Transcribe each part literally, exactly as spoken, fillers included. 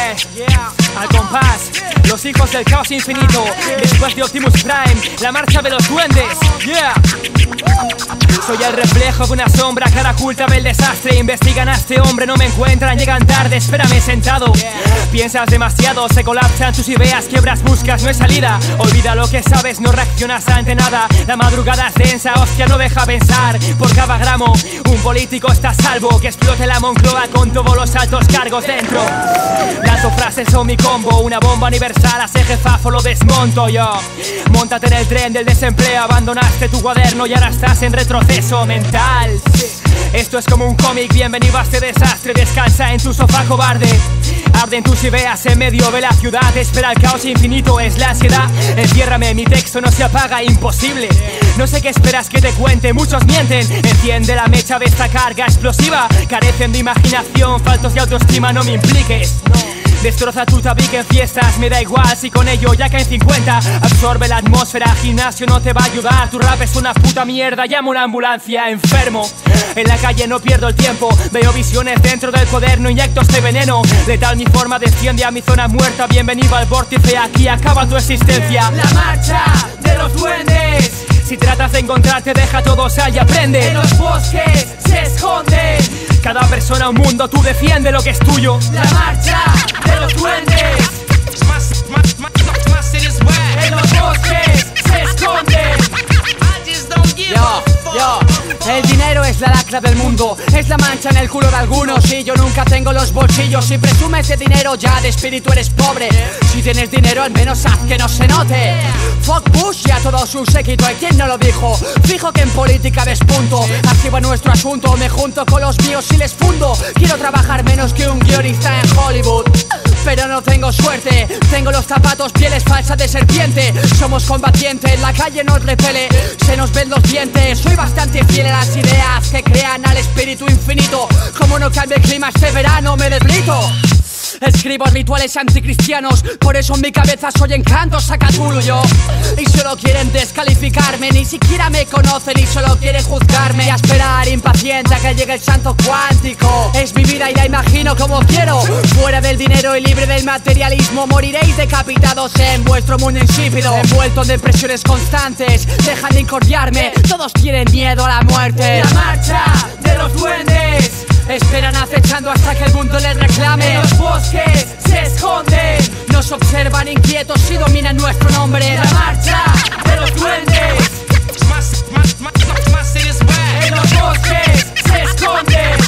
Yeah, yeah. Al compás, los hijos del caos infinito. Después de Optimus Prime, la marcha de los duendes. Yeah. Soy el reflejo de una sombra, cara oculta del desastre. Investigan a este hombre, no me encuentran, llegan tarde, espérame sentado. Piensas demasiado, se colapsan tus ideas, quiebras, buscas, no hay salida. Olvida lo que sabes, no reaccionas ante nada. La madrugada es densa, hostia, no deja pensar. Por cada gramo, un político está a salvo. Que explote la Moncloa con todos los altos cargos dentro. Lanzo frases son mi combo, una bomba universal. A ese jefazo lo desmonto yo. Móntate en el tren del desempleo, abandonaste tu cuaderno y ahora estás en retroceso mental. Esto es como un cómic, bienvenido a este desastre. Descansa en tu sofá cobarde. Arden tus ideas en medio de la ciudad. Espera el caos infinito, es la ansiedad. Enciérrame, mi texto no se apaga, imposible. No sé qué esperas que te cuente, muchos mienten. Enciende la mecha de esta carga explosiva. Carecen de imaginación, faltos de autoestima, no me impliques. Destroza tu tabique en fiestas, me da igual si con ello ya caen cincuenta. Absorbe la atmósfera, gimnasio no te va a ayudar. Tu rap es una puta mierda, llamo una ambulancia, enfermo. En la calle no pierdo el tiempo, veo visiones dentro del cuaderno, inyecto este veneno. Letal mi forma, desciende a mi zona muerta. Bienvenido al vórtice, aquí acaba tu existencia. La marcha de los duendes. Si tratas de encontrarte, deja todo sal y aprende. En los bosques se esconden. Cada persona un mundo, tú defiende lo que es tuyo. La marcha de los duendes. En los bosques se esconden. Yo, yo, el dinero es la lacra del mundo, es la mancha en el culo de algunos. Y yo nunca tengo los bolsillos. Si presumes de dinero ya de espíritu eres pobre. Si tienes dinero al menos haz que no se note. Fuck Bush y a todo su séquito, ¿hay quien no lo dijo? Fijo que en política despunto. Así va nuestro asunto, me junto con los míos y les fundo. Quiero trabajar menos que un guionista en Hollywood, pero no tengo suerte. Tengo los zapatos, pieles falsas de serpiente. Somos combatientes, la calle nos repele. Se nos ven los dientes. Soy bastante fiel a las ideas que crean al espíritu infinito. Como no cambie el clima este verano me debilito. Escribo rituales anticristianos, por eso en mi cabeza soy encanto Sacatulu yo. Y solo quieren descalificarme, ni siquiera me conocen y solo quieren juzgarme. Y a esperar impaciente a que llegue el santo cuántico. Es mi vida y la imagino como quiero. Fuera del dinero y libre del materialismo, moriréis decapitados en vuestro mundo insípido. Envuelto en depresiones constantes, dejan de incordiarme. Todos tienen miedo a la muerte. La marcha de los duendes. Esperan acechando hasta que el mundo les reclame. En los bosques se esconden. Nos observan inquietos y dominan nuestro nombre. La marcha de los duendes. En los bosques se esconden.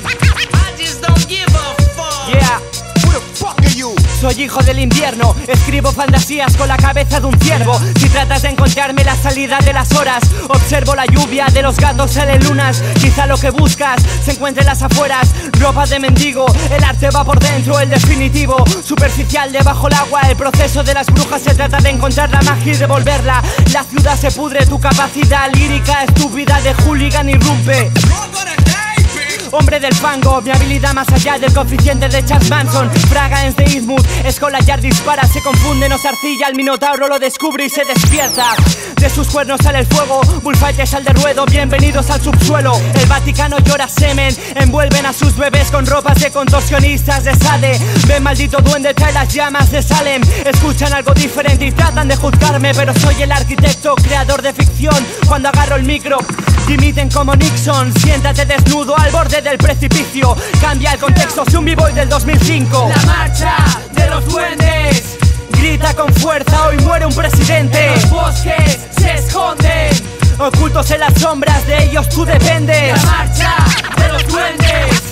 Yeah. Soy hijo del invierno, escribo fantasías con la cabeza de un ciervo. Si tratas de encontrarme la salida de las horas, observo la lluvia, de los gatos salen lunas. Quizá lo que buscas se encuentre en las afueras. Ropa de mendigo, el arte va por dentro, el definitivo. Superficial debajo el agua, el proceso de las brujas. Se trata de encontrar la magia y devolverla. La ciudad se pudre, tu capacidad lírica estúpida de hooligan irrumpe. Hombre del fango, mi habilidad más allá del coeficiente de Charles Manson. Fraga en Seismut, Escolayar dispara, se confunde, nos arcilla, el minotauro lo descubre y se despierta. De sus cuernos sale el fuego, bullfighter sal de ruedo, bienvenidos al subsuelo. El Vaticano llora semen, envuelven a sus bebés con ropas de contorsionistas de Sade. Ven maldito duende, trae las llamas de Salem. Escuchan algo diferente y tratan de juzgarme, pero soy el arquitecto, creador de ficción. Cuando agarro el micro, dimiten como Nixon. Siéntate desnudo al borde del precipicio. Cambia el contexto, soy un b-boy del dos mil cinco. La marcha de los duendes. Grita con fuerza, hoy muere un presidente. En los bosques se esconden. Ocultos en las sombras, de ellos tú dependes. La marcha de los duendes.